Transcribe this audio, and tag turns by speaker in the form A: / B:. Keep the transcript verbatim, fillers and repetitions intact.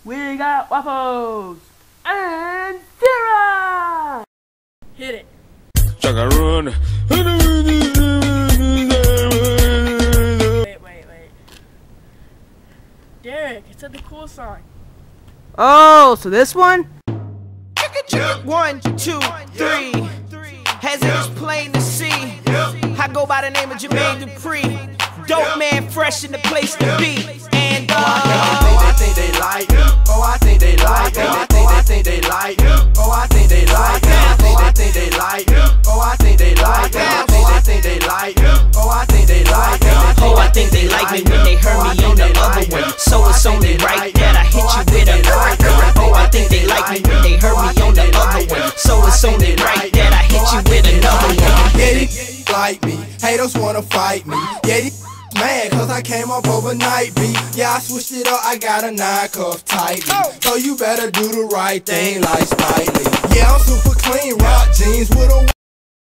A: We got waffles and syrup. Hit it.
B: Chakarun.
A: Wait, wait, wait. Derek, it's a the cool song.
C: Oh, so this one? One, two, three. As it is plain to see, I go by the name of Jermaine Dupri. Dope man, fresh in the place to be. And uh,
D: oh, I think they like me. Oh, I think they like me. Oh, I think they like me. Oh, I think they like me. Oh, I think they like me. Oh, I think they like me. Oh, I think they like me. Oh, I think they like me.
C: oh, I think they like me when they heard me on the other one. So it's only right that I hit you with a oh, I think they like me when they heard me on the other one. So it's only right that I hit you with another one.
D: Yeah, these like me. Haters wanna fight me. Yeah, these mad cause I came up overnight beat. Yeah, I switched it up, I got a nine cuff tightly. So you better do the right thing like Spike Lee. Yeah, I'm super clean.